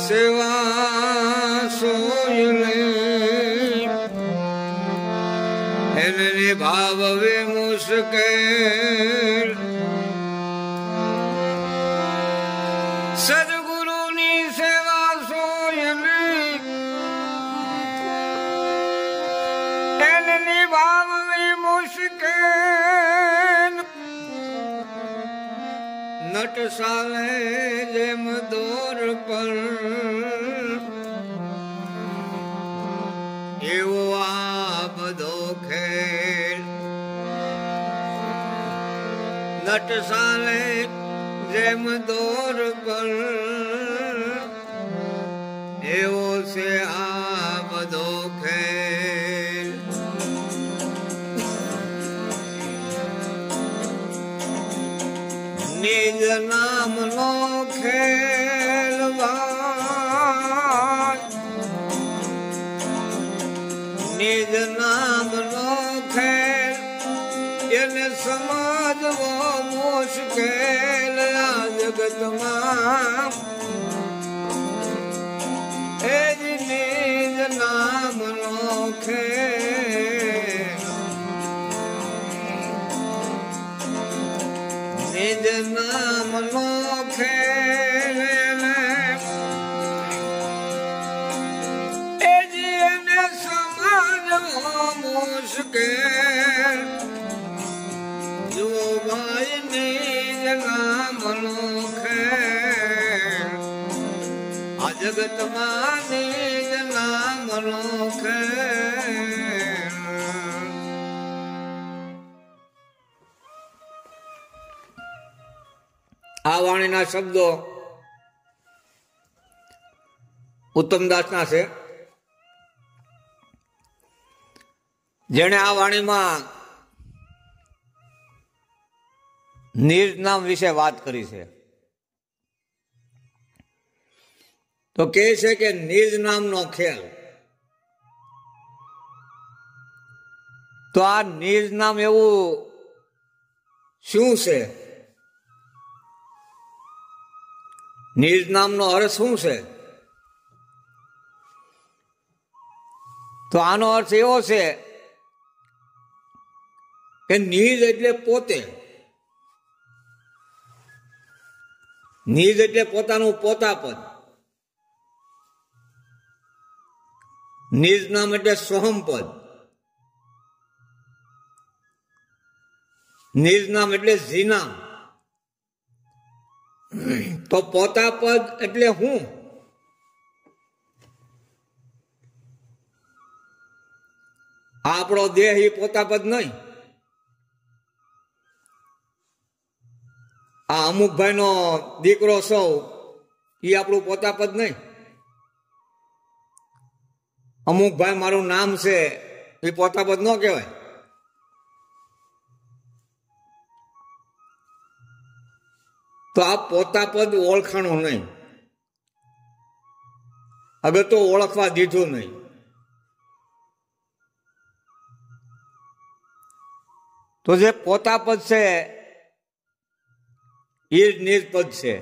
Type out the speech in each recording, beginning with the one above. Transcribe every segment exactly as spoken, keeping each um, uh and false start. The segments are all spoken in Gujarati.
સેવા સોયને એને નિભાવવે મુશ્કેલ સદગુરુની સેવા સોયને એને નિભાવવે મુશ્કેલ નટ સાલે જેમ દોર પર એવો આ બધો ખેલ નટ સાલે જેમ દોર પર એવો છે આ બધો ખેલ નિજ નામ નો ખેલવા નિજ નામ નો ખેલ એને સમજવો મુશ્કેલ આ જગતમાં એ જ નિજ નામ નો ખેલ નિજ નામ નો ખેલ એ જ એને સમજવો મુશ્કેલ જો ભાઈ નિજ નામ નો ખેલ આ જગતમાં નિજ નામ નો ખેલ આ વાણીના શબ્દો ઉત્તમદાસના છે, જેણે આ વાણીમાં નિજ નામ વિશે વાત કરી છે. તો કહે છે કે નિજ નામનો ખેલ. તો આ નિજ નામ એવું શું છે? નિજ નામનો અર્થ શું છે? તો આનો અર્થ એવો છે કે નિજ એટલે પોતે, નિજ એટલે પોતાનું પોતાપદ, નિજ નામ એટલે સોહમપદ, નિજ નામ એટલે જીનામ. તો પોતાપદ એટલે હું? આપણો દેહ એ પોતાપદ નહીં. આ અમુક ભાઈ નો દીકરો સૌ એ આપણું પોતાપદ નહીં. અમુક ભાઈ મારું નામ છે એ પોતાપદ ન કહેવાય. તો આ પોતાપદ ઓળખાણું નહીં, અગર તો ઓળખવા દીધું નહીં. તો જે પોતાપદ છે એ જ નિજ પદ છે,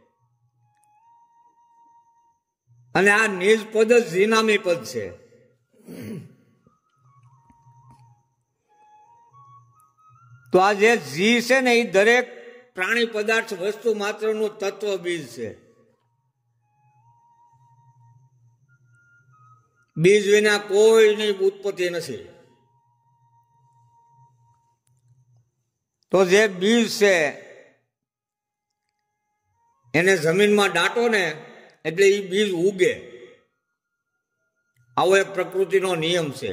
અને આ નિજ પદ જ જીનામી પદ છે. તો આ જે જી છે ને એ દરેક પ્રાણી પદાર્થ વસ્તુ માત્રનું તત્વ બીજ છે. બીજ વિના કોઈની ઉત્પત્તિ નથી. તો જે બીજ છે એને જમીનમાં દાટો ને એટલે એ બીજ ઉગે. આવો એક પ્રકૃતિનો નિયમ છે.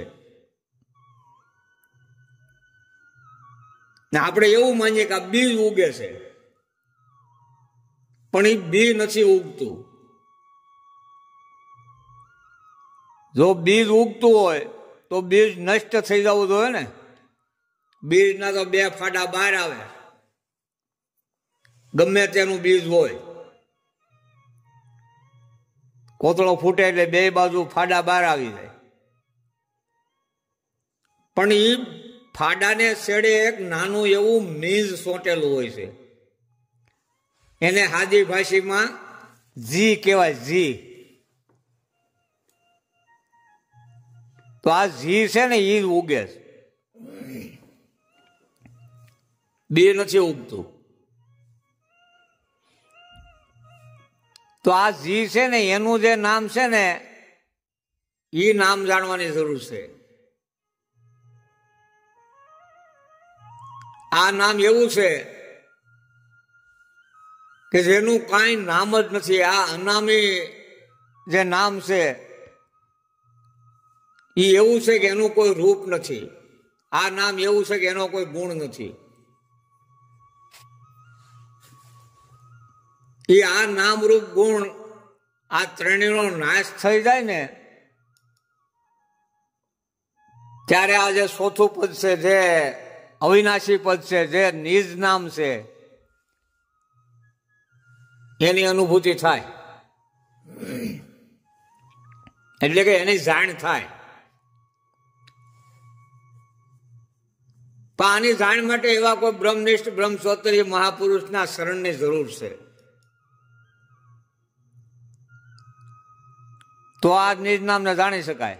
ને આપણે એવું માનીએ કે આ બીજ ઉગે છે, પણ એ બી નથી ઉગતું. જો બીજ ઉગતું હોય તો બીજ નષ્ટ થઈ જવું જોઈએ ને. બીજના તો બે ફાડા બહાર આવે, ગમે તેનું બીજ હોય. કોતળો ફૂટે એટલે બે બાજુ ફાડા બહાર આવી જાય. પણ એ ફાડાને છેડે એક નાનું એવું મીજ સોંટેલું હોય છે. એને સાદી ભાષામાં જી કહેવાય. જી તો આ જી છે ને એ જ ઉગે છે, બે નથી ઉગતું. તો આ જી છે ને એનું જે નામ છે ને એ નામ જાણવાની જરૂર છે. આ નામ એવું છે કે જેનું કાંઈ નામ જ નથી. આ અનામી જે નામ છે એ એવું છે કે એનું કોઈ રૂપ નથી. આ નામ એવું છે કે એનો કોઈ ગુણ નથી. એ આ નામ રૂપ ગુણ આ ત્રણેયનો નાશ થઈ જાય ને ત્યારે આ જે ચોથું પદ છે, જે અવિનાશી પદ છે, જે નિજ નામ છે, એની અનુભૂતિ થાય. એટલે કે એની જાણ થાય. પણ આની જાણ માટે એવા કોઈ બ્રહ્મનિષ્ઠ બ્રહ્મસોત્તરીય મહાપુરુષના શરણની જરૂર છે. તો આ નિજ નામને જાણી શકાય.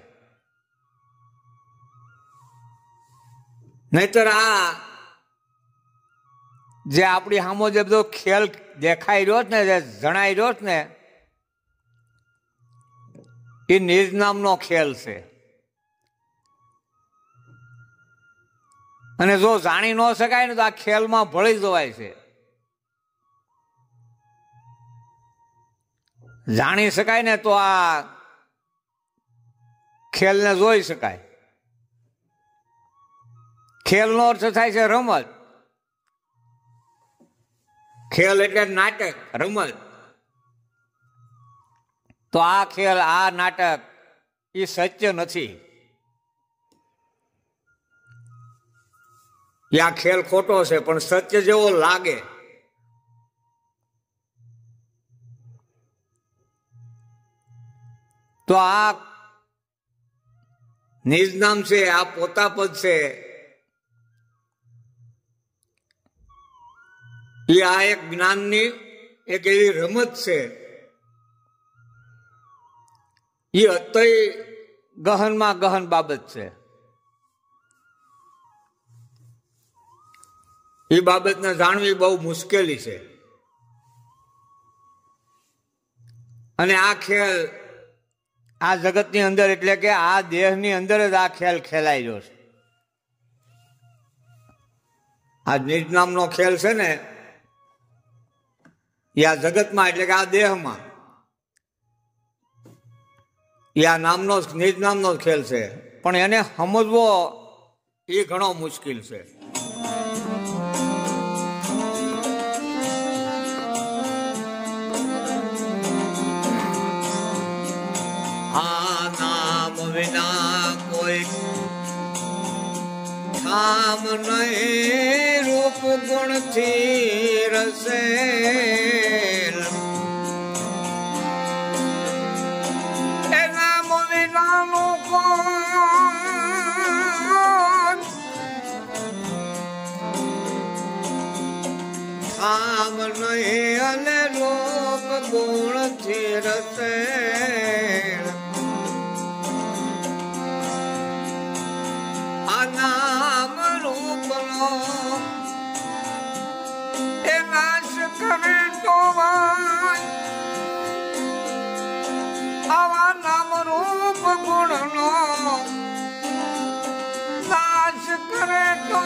નહીતર આ જે આપણી સામો જે બધો ખેલ દેખાઈ રહ્યો ને, જે જણાઈ રહ્યો ને, એ નિજ નામનો ખેલ છે. અને જો જાણી ન શકાય ને તો આ ખેલમાં ભળી જવાય છે. જાણી શકાય ને તો આ ખેલને જોઈ શકાય. ખેલનો અર્થ થાય છે રમત. ખેલ એટલે નાટક, રમત. તો આ ખેલ, આ નાટક એ સત્ય નથી. આ ખેલ ખોટો છે પણ સત્ય જેવો લાગે. તો આ નિજ નામ છે, આ પોતાપદ છે, એ આ એક જ્ઞાનની એક એવી રમત છે. એ અત્યય ગહનમાં ગહન બાબત છે. એ બાબતને જાણવી બહુ મુશ્કેલી છે. અને આ ખેલ આ જગતની અંદર, એટલે કે આ દેહની અંદર જ આ ખેલ ખેલાઈ રહ્યો છે. આ નિજ નામનો ખેલ છે ને એ આ જગતમાં, એટલે કે આ દેહમાં, એ આ નામનો નિજ નામનો ખેલ છે. પણ એને સમજવો એ ઘણો મુશ્કેલ છે. આ નામ વિના કોઈ ઠામ નહીં, રૂપ ગુણ થી રસેલ. એ નામ વિનાનું કોણ ઠામ નહીં અને રૂપ ગુણ થી રસેલ. નામ રૂપનો એ નાશ કરે તો આવા નામ રૂપ ગુણનો નાશ કરે તો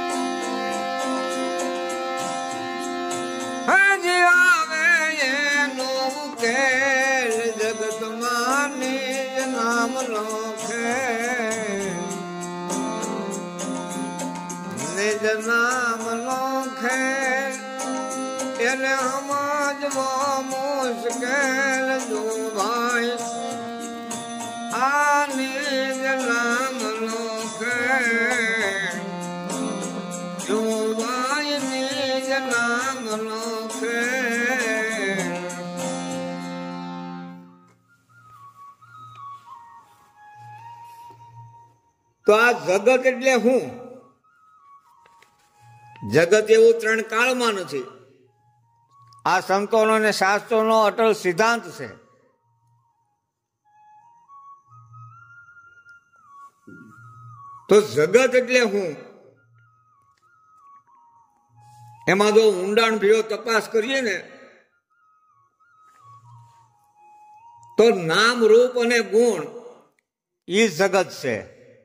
હજી આવે એનો ઉકેલ જગતમાં નિજ નામનો ખેલ. નિજ નામનો ખેલ એને સમજવો મુશ્કેલ. જો ભાઈ આ નિજ નામનો ખેલ, જો ભાઈ નિજ નામનો ખેલ. તો આ જગત એટલે શું? જગત એવું ત્રણ કાળમાં નથી. આ સંતોનો અને શાસ્ત્રોનો અટલ સિદ્ધાંત છે. તો જગત એટલે હું? એમાં જો ઊંડાણ ભીઓ તપાસ કરીએ ને તો નામ, રૂપ અને ગુણ એ જગત છે.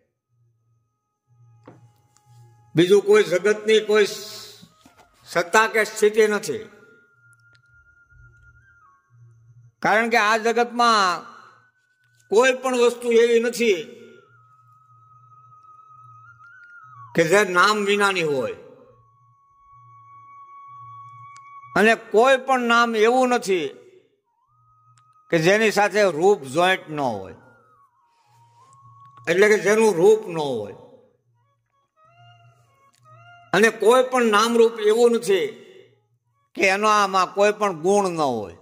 બીજું કોઈ જગતની કોઈ સત્તા કે સ્થિતિ નથી. કારણ કે આ જગતમાં કોઈ પણ વસ્તુ એવી નથી કે જે નામ વિનાની હોય, અને કોઈ પણ નામ એવું નથી કે જેની સાથે રૂપ જોઈન્ટ ન હોય, એટલે કે જેનું રૂપ ન હોય. અને કોઈ પણ નામરૂપ એવું નથી કે એનો આમાં કોઈ પણ ગુણ ન હોય.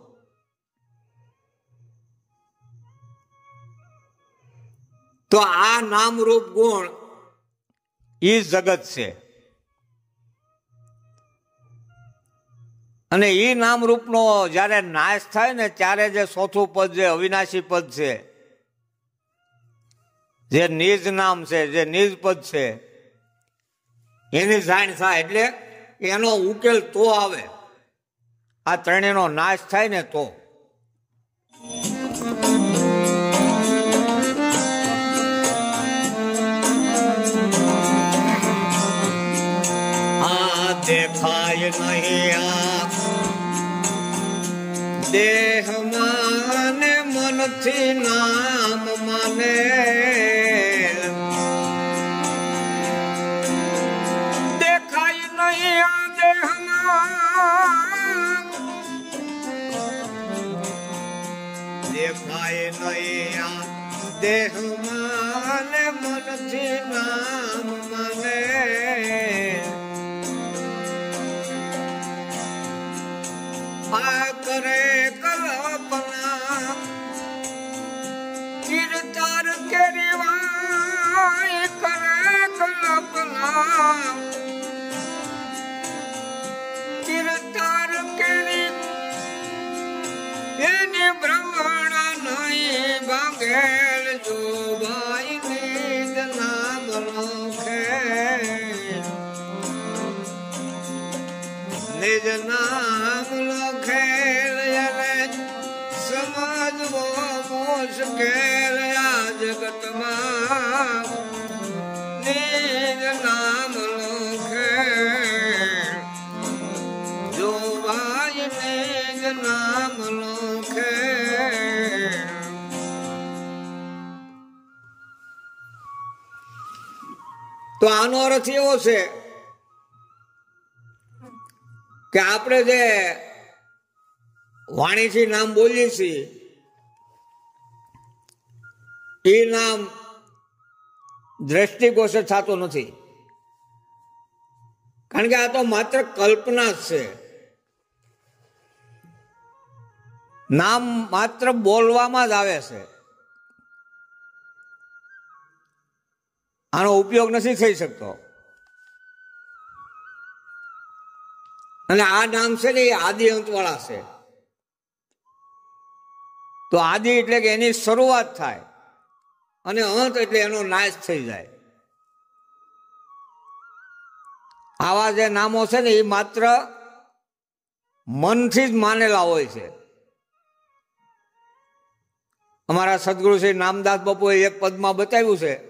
તો આ નામરૂપ ગુણ એ જગત છે. અને એ નામરૂપનો જયારે નાશ થાય ને ત્યારે જે ચોથું પદ, જે અવિનાશી પદ છે, જે નિજ નામ છે, જે નિજ પદ છે, એની જાણ થાય. એટલે એનો ઉકેલ તો આવે, આ ત્રણેયનો નાશ થાય ને તો. આ દેખાય નહીં આ દેહમાં ને મનથી નામ માને, દેખાય નહીં આ દેહમાં, દેખાય નહીં આ દેહમાં ને મનથી નામ માને. આ કરે કલ્પના ચિરતાર કેરી વાય, કરે કલ્પના ચિરતાર કેરી, એની ભ્રમણા નહીં ભાંગેલ, જો ભાઈ નિજ નામ લખે, નિજ નામ લખેલ એને સમજવો મુશ્કેલ આ જગતમાં. નિજ નામ લખેલ, જો ભાઈ નિજ નામ લખેલ. તો આનો અર્થ એવો છે કે આપણે જે વાણીથી નામ બોલીએ છીએ એ નામ દ્રષ્ટિગોચર થતું નથી. કારણ કે આ તો માત્ર કલ્પના જ છે. નામ માત્ર બોલવામાં જ આવે છે, આનો ઉપયોગ નથી થઈ શકતો. અને આ નામ છે ને એ આદિ અંત વાળા છે. તો આદિ એટલે કે એની શરૂઆત થાય, અને અંત એટલે એનો નાશ થઈ જાય. આવા જે નામો છે ને એ માત્ર મનથી જ માનેલા હોય છે. અમારા સદગુરુ શ્રી નામદાસ બાપુએ એક પદમાં બતાવ્યું છે,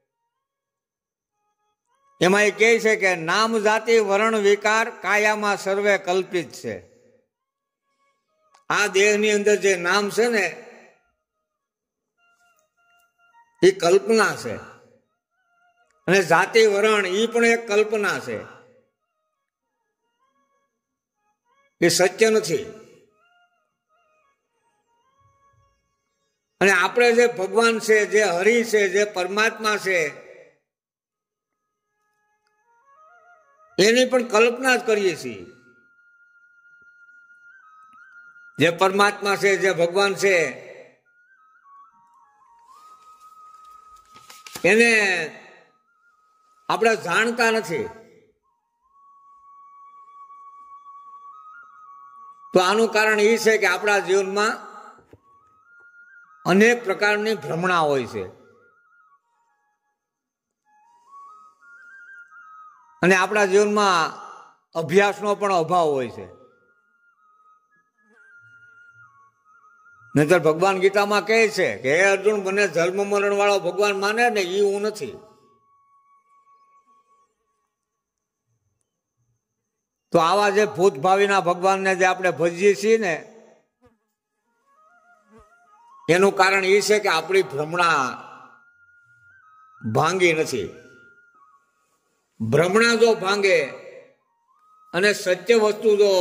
એમાં એ કહે છે કે નામ જાતિ વર્ણ વિકાર કાયામાં સર્વે કલ્પિત છે. આ દેહની અંદર જે નામ છે ને એ કલ્પના છે, અને જાતિ વરણ એ પણ એક કલ્પના છે, એ સત્ય નથી. અને આપણે જે ભગવાન છે, જે હરિ છે, જે પરમાત્મા છે, એની પણ કલ્પના જ કરીએ છીએ. જે પરમાત્મા છે, જે ભગવાન છે, એને આપણે જાણતા નથી. તો આનું કારણ એ છે કે આપણા જીવનમાં અનેક પ્રકારની ભ્રમણા હોય છે. અને આપણા જીવનમાં અભ્યાસનો પણ અભાવ હોય છે. નહીતર ભગવાન ગીતામાં કહે છે કે હે અર્જુન, મને જન્મ મરણ વાળો ભગવાન માને ને એ હું નથી. તો આવા જે ભૂત ભાવિના ભગવાનને જે આપણે ભજીએ છીએ ને, એનું કારણ એ છે કે આપણી ભ્રમણા ભાંગી નથી. ભ્રમણા જો ભાંગે અને સત્ય વસ્તુ જો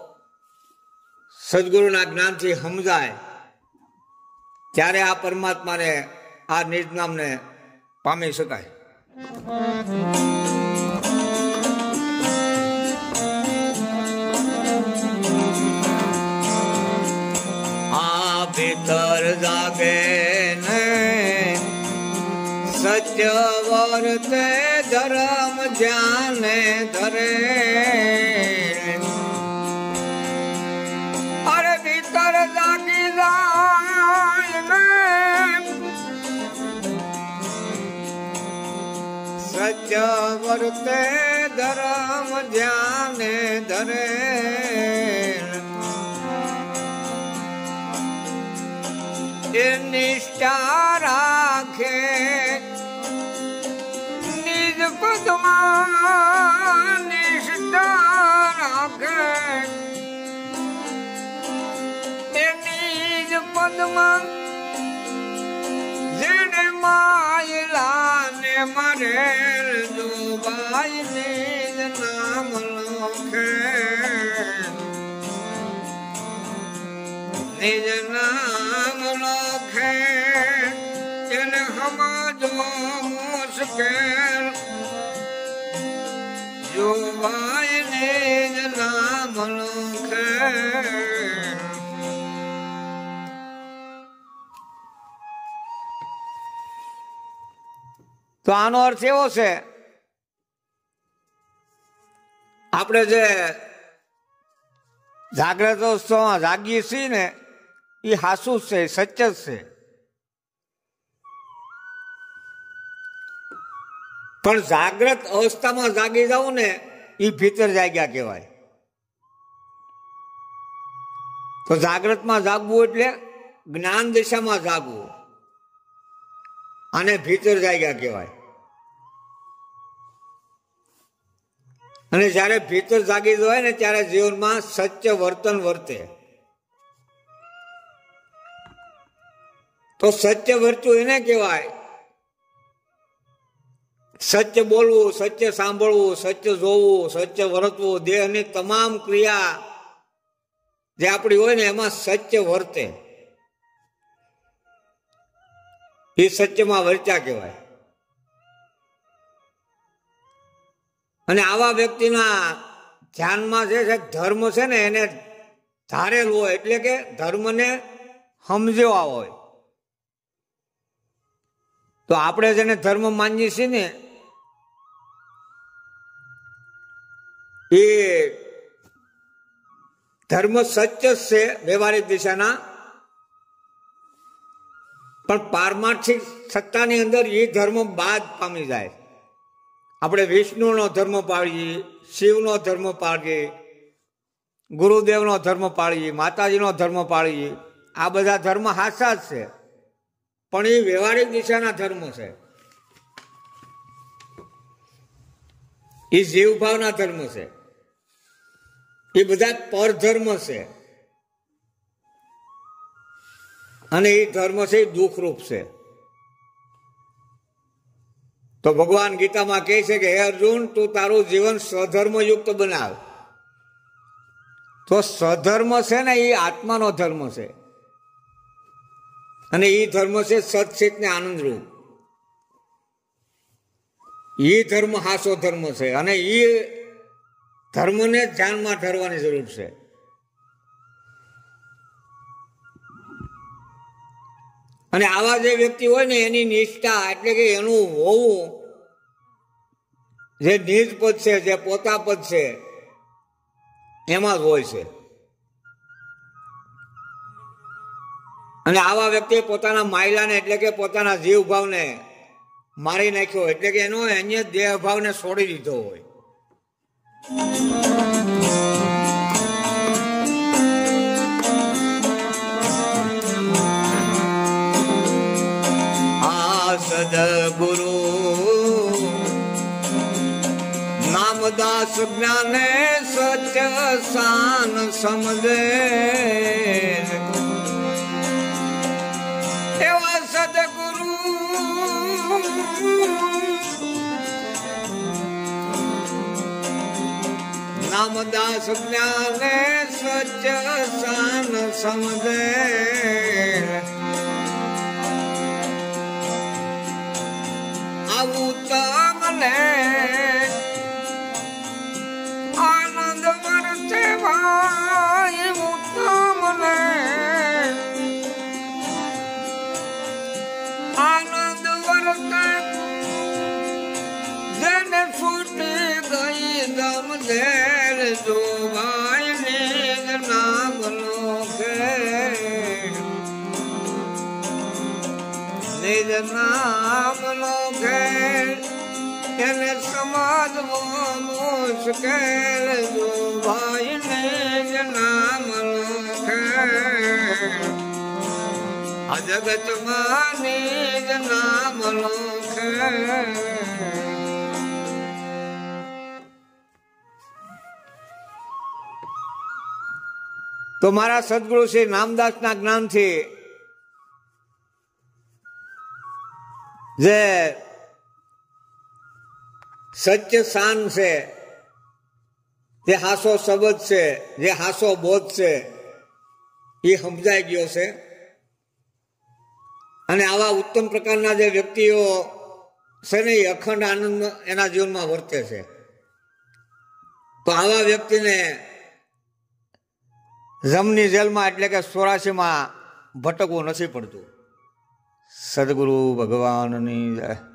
સદગુરુના જ્ઞાનથી સમજાય, ત્યારે આ પરમાત્માને, આ નિજ નામને પામી શકાય. આ ભીતર જાગે ને સત્ય વર્તે ધર્મ ધ્યાને ધરે. અરે ભીતર જાગી જાય ને સત્ય વર્તે ધર્મ ધ્યાને ધરે. એ નિષ્ઠા રાખે નિજ પદમાં, નિષ્ઠા રાખે એ નિજ પદમાં. જેને માયલા ને મરેલ જોબાઈ નિજ નામ લખે. નિજ નામ લખે એને સમજો મુશ્કેલ. જોવાય નિજ નામ લખે. તો આનો અર્થ એવો છે, આપણે જે જાગ્રત અવસ્થામાં જાગીએ છીએ ને, એ હાસુ છે, સત્ય છે. પણ જાગ્રત અવસ્થામાં જાગી જાવ ને, એ ભીતર જાગ્યા કહેવાય. તો જાગ્રતમાં જાગવું એટલે જ્ઞાન દિશામાં જાગવું, આને ભીતર જાગ્યા કહેવાય. અને જયારે ભીતર જાગી જાય ને, ત્યારે જીવનમાં સત્ય વર્તન વર્તે. તો સત્ય વર્તું એને કહેવાય. સત્ય બોલવું, સત્ય સાંભળવું, સત્ય જોવું, સત્ય વર્તવું, દેહની તમામ ક્રિયા જે આપણી હોય ને, એમાં સત્ય વર્તે. એ સત્યમાં વર્ત્યા કહેવાય. અને આવા વ્યક્તિના ધ્યાનમાં જે છે ધર્મ છે ને, એને ધારેલું હોય, એટલે કે ધર્મને સમજવા હોય. તો આપણે જેને ધર્મ માનીએ છીએ ને, એ ધર્મ સત્ય છે વ્યવહારિક દિશાના, પણ પારમાર્થિક સત્તાની અંદર એ ધર્મ બાદ પામી જાય. આપણે વિષ્ણુનો ધર્મ પાળીએ, શિવનો ધર્મ પાળીએ, ગુરુદેવનો ધર્મ પાળીએ, માતાજીનો ધર્મ પાળીએ. આ બધા ધર્મ હાચા જ છે, પણ એ વ્યવહારિક દિશાના ધર્મ છે. એ જીવભાવના ધર્મ છે. એ બધા પરધર્મ છે. અને એ ધર્મ છે એ દુઃખરૂપ છે. તો ભગવાન ગીતામાં કહે છે કે હે અર્જુન, તું તારું જીવન સ્વધર્મયુક્ત બનાવ. તો સ્વધર્મ છે ને, એ આત્માનો ધર્મ છે. અને એ ધર્મ છે સત્ચિત ને આનંદરૂપ. એ ધર્મ હાસો ધર્મ છે. અને એ ધર્મને ધ્યાનમાં ધરવાની જરૂર છે. અને આવા જે વ્યક્તિ હોય ને, એની નિષ્ઠા એટલે કે એનું હોવું, જે નિજ પદ છે, જે પોતા પદ છે, એમાં જ હોય છે. અને આવા વ્યક્તિએ પોતાના માયલાને એટલે કે પોતાના જીવ ભાવને મારી નાખ્યો, એટલે કે એનો અન્ય દેહ ભાવને છોડી દીધો હોય. આ સદગુરુ નામદાસ જ્ઞાને સત્ય શાન સમજે એવા સદગુરુ નામદાસ જ્ઞાને સત્ય શાન સમજે આવું તમને આનંદ વર્તે ભાઈ તમને આનંદ વર્તે જેને છૂટી ગઈ દમ દેર જો ભાઈ નિજ નામ લો કે નિજ નામ લો કે એને સમજવો મુશ્કેલ જો ભાઈ નિજ નામ લો કે આ જગતમાં નિજ નામ લો કે તો મારા સદગુરુ શ્રી નામદાસના જ્ઞાનથી જે સત્ય શાન છે, જે હાસો શબ્દ છે, જે હાસો બોધ છે એ સમજાઈ ગયો છે. અને આવા ઉત્તમ પ્રકારના જે વ્યક્તિઓ છે ને એ અખંડ આનંદ એના જીવનમાં વર્તે છે. તો આવા વ્યક્તિને જમની જેલમાં એટલે કે ચોરાસીમાં ભટકવું નથી પડતું. સદગુરુ ભગવાનની જય.